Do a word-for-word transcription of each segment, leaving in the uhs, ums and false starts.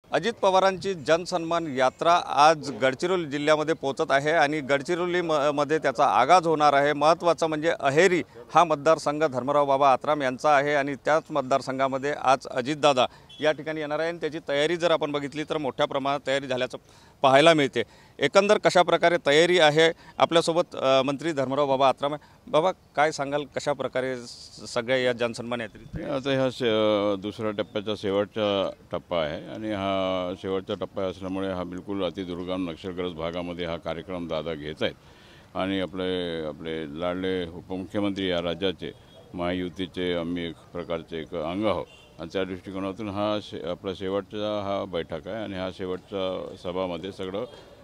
अजित पवारांची जनसन्मान यात्रा आज गडचिरोली जिल्ह्यामध्ये पोहोचत आहे आणि गडचिरोली म मध्ये त्याचा आगाज होणार आहे। महत्त्वाचं म्हणजे अहेरी हा मतदारसंघ धर्मराव बाबा आत्राम यांचा आहे आणि त्याच मतदारसंघामध्ये आज अजितदादा या ठिकाणी येणार आहे आणि त्याची तयारी जर आपण बघितली तर मोठ्या प्रमाणात तयारी झाल्याचं पाहायला मिळते। एकंदर कशा प्रकारे तयारी आहे आपल्यासोबत मंत्री धर्मराव बाबा आत्राम आहे। बाबा काय सांगाल, कशा प्रकारे सगळ्या या जनसन्मान यात्रेत? आता ह्या से दुसऱ्या टप्प्याचा शेवटचा टप्पा आहे आणि हा शेवटचा टप्पा असल्यामुळे हा बिलकुल अतिदुर्गम नक्षलग्रस्त भागामध्ये हा कार्यक्रम दादा घेत आहेत आणि आपले आपले लाडले उपमुख्यमंत्री या राज्याचे महायुतीचे आम्ही एक प्रकारचे एक अंग आहोत आणि त्या दृष्टिकोनातून हा शे आपला शेवटचा हा बैठक आहे आणि हा शेवटचा सभामध्ये सगळं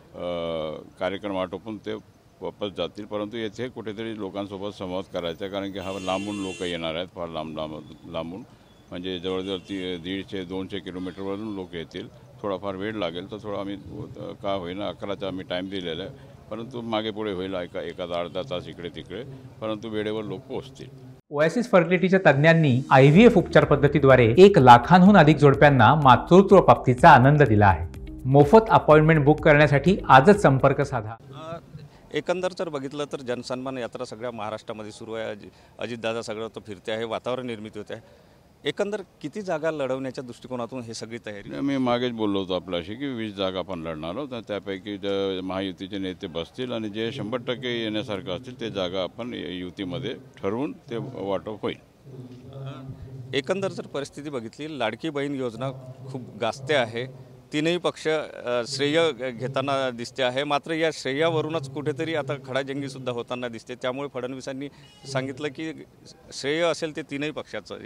कार्यक्रम आटोपून ते वापस जातील। परंतु येथे कुठेतरी लोकांसोबत संवाद करायचा, कारण की हा लांबून लोक येणार आहेत, फार लांब लांब लांबून म्हणजे जवळजवळ ती दीडशे दोनशे किलोमीटरवरून लोक येतील। थोडाफार वेळ लागेल तर थोडा आम्ही का होईना अकराचा आम्ही टाईम दिलेला आहे, परंतु मागे पुढे होईल एका एखादा अर्धा तास इकडे तिकडे, परंतु वेळेवर लोक पोहोचतील। ओएसिस फर्टिलिटीच्या तज्ज्ञांनी आय व्ही एफ उपचार पद्धतीद्वारे एक लाखांहून अधिक जोडप्यांना मातृत्व प्राप्तीचा आनंद दिला आहे। मोफत अपॉइंटमेंट बुक करण्यासाठी आजच संपर्क साधा। एकंदर जर बघितलं तर जनसन्मान यात्रा सगळ्या महाराष्ट्रामध्ये सुरू आहे। अजि अजितदादा सगळं तो फिरते आहे, वातावरण निर्मिती होते आहे। एकंदर किती जागा लढवण्याच्या दृष्टिकोनातून हे सगळी तयारी? मी मागेच बोललो होतो आपल्याशी की वीस जागा आपण लढणार आहोत, त्यापैकी महायुतीचे नेते बसतील आणि जे शंभर टक्के येण्यासारखं असतील ते जागा आपण युतीमध्ये ठरवून ते वाटप होईल। एकंदर जर परिस्थिती बघितली, लाडकी बहीण योजना खूप गाजते आहे, तीनही पक्ष श्रेय घेताना दिसते आहे, मात्र या श्रेयावरूनच कुठेतरी आता खडाजंगीसुद्धा होताना दिसते। त्यामुळे फडणवीसांनी सांगितलं की श्रेय असेल ते तीनही पक्षाचं।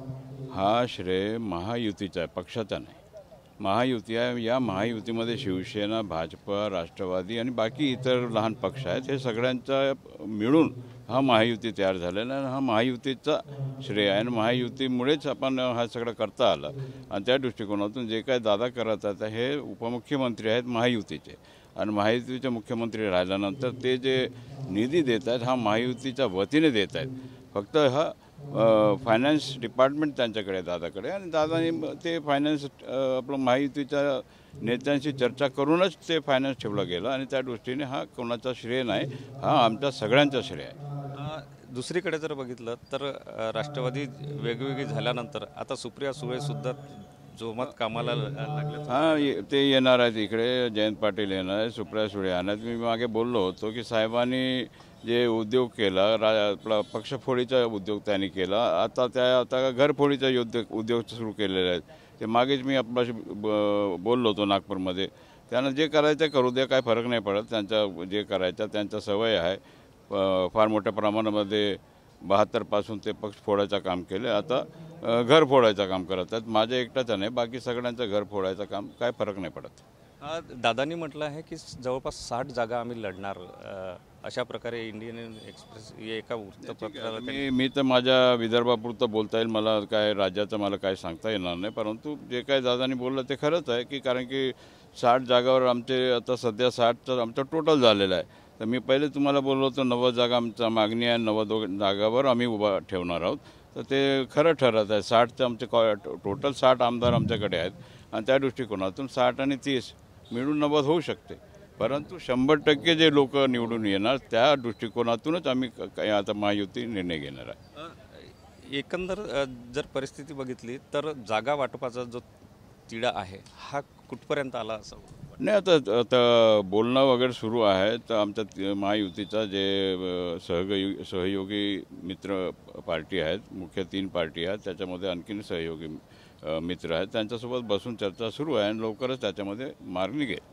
हा श्रेय महायुतीचा आहे, पक्षाचा नाही। महायुती आहे, या महायुतीमध्ये शिवसेना, भाजपा, राष्ट्रवादी आणि बाकी इतर लहान पक्ष आहेत, हे सगळ्यांचा मिळून हा महायुती तयार झालेला आहे। हा महायुतीचा श्रेय आहे आणि महायुतीमुळेच आपण हा सगळं करता आला आणि त्या दृष्टिकोनातून जे काय दादा करत आहेत हे उपमुख्यमंत्री आहेत महायुतीचे आणि महायुतीचे मुख्यमंत्री राहिल्यानंतर ते जे निधी देत आहेत हा महायुतीच्या वतीने देत आहेत। फक्त हा फायनान्स डिपार्टमेंट त्यांच्याकडे दादाकडे आणि दादानी ते फायनान्स आपलं महायुतीच्या नेत्यांशी चर्चा करूनच ते फायनान्स ठेवला गेला आणि त्या दृष्टीने हा कोणाचा श्रेय नाही, हा आमच्या सगळ्यांचा श्रेय आहे। दुसरीकडे जर बघितलं तर राष्ट्रवादी वेगवेगळी झाल्यानंतर आता सुप्रिया सुळेसुद्धा जोमात कामाला लागले। हां, ते येणार आहेत इकडे, जयंत पाटील येणार आहे, सुप्रिया सुळे येणार आहेत। मी मागे बोललो होतो की साहेबांनी जे उद्योग केला, रा आपला पक्षफोडीचा उद्योग त्यांनी केला, आता त्या आता घरफोडीचा उद्योग उद्योग सुरू केलेले आहेत। ते मागेच मी आपल्याशी बोललो होतो नागपूरमध्ये, त्यांना जे करायचं करू द्या, काय फरक नाही पडत, त्यांचा जे करायचं त्यांचा सवय आहे। फार मोठ्या प्रमाणामध्ये बहात्तरपासून ते पक्ष फोडायचं काम केलं, आता घर फोडायचं काम करत आहेत। माझ्या एकटाचं नाही, बाकी सगळ्यांचं घर फोडायचं काम, काय फरक नाही पडत। दादांनी म्हटलं आहे की जवळपास साठ जागा आम्ही लढणार, अशा प्रकारे इंडियन एक्सप्रेस एका वृत्तपत्राला मी मी तर माझ्या विदर्भापुरतं बोलता येईल, मला काय राज्याचं मला काय सांगता येणार नाही, परंतु जे काय दादांनी बोललं ते खरंच आहे की कारण की साठ जागावर आमचे आता सध्या साठचं आमचं टोटल झालेलं आहे। तर मी पहिले तुम्हाला बोललो होतो नव्वद जागा आमचा मागणी आहे, नव्वद जागावर आम्ही उभा ठेवणार आहोत, तर ते खरं ठरत आहे। साठचं आमचे टोटल साठ आमदार आमच्याकडे आहेत आणि त्या दृष्टिकोनातून साठ आणि तीस मिळून नव्वद होऊ शकते, परंतु शंभर टक्के जे लोक निवडून येणार त्या दृष्टिकोनातूनच आम्ही आता महायुती निर्णय घेणार आहे। एकंदर जर परिस्थिती बघितली तर जागा वाटपाचा जो तिढा आहे हा कुठपर्यंत आला असं नाही, आता आता बोलणं वगैरे सुरू आहे। तर आमच्या महायुतीचा जे सहयोगी सहयोगी मित्र पार्टी आहेत, मुख्य तीन पार्टी आहेत, त्याच्यामध्ये आणखीन सहयोगी मित्र आहेत, त्यांच्यासोबत बसून चर्चा सुरू आहे आणि लवकरच त्याच्यामध्ये मार्ग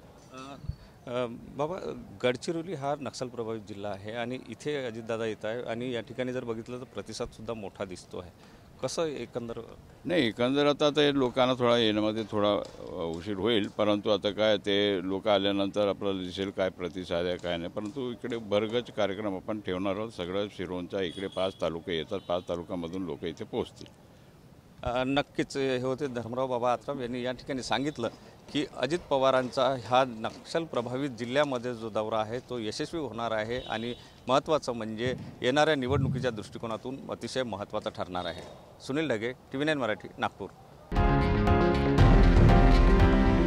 निघेल। बाबा, गडचिरोली हा नक्षल प्रभावित जिल्हा आहे आणि इथे अजितदादा येत आहे आणि या ठिकाणी जर बघितलं तर प्रतिसादसुद्धा मोठा दिसतो आहे, कसं एकंदर? नाही, एकंदर आता ते लोकांना थोडा येण्यामध्ये थोडा उशीर होईल, परंतु आता काय ते लोक आल्यानंतर आपल्याला दिसेल काय प्रतिसाद आहे काय नाही, परंतु इकडे भरगच कार्यक्रम आपण ठेवणार आहोत। सगळं शिरोंचा इकडे पाच तालुके येतात, पाच तालुक्यामधून लोक इथे पोहोचतील। नक्कीच हे होते धर्मराव बाबा आत्राम यांनी या ठिकाणी सांगितलं की अजित पवारांचा हा नक्षल प्रभावित जिल्ह्यामध्ये जो दौरा आहे तो यशस्वी होणार आहे आणि महत्त्वाचं म्हणजे येणाऱ्या निवडणुकीच्या दृष्टिकोनातून अतिशय महत्त्वाचं ठरणार आहे। Sunil Dhage, T V nine Marathi, Nagpur.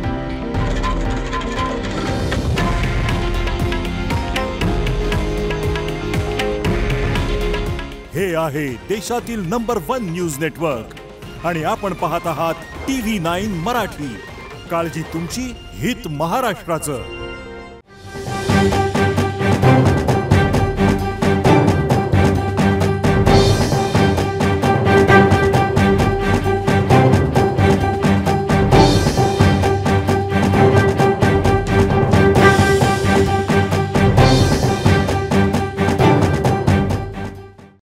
हे आहे देशातील नंबर वन न्यूज नेटवर्क आणि आपण पाहत आहात टी व्ही नाईन मराठी. काळजी तुमची, हित महाराष्ट्राचं.